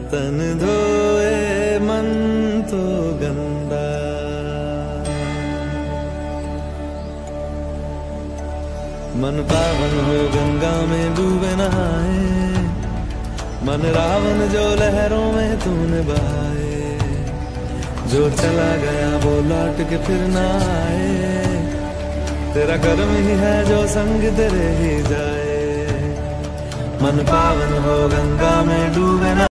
तन धोए मन तो गंदा। मन पावन हो गंगा में डूबे नहाए, मन रावण जो लहरों में तूने बहाए। जो चला गया वो लौट के फिर ना आए, तेरा कर्म ही है जो संग तेरे ही जाए। मन पावन हो गंगा में डूबे ना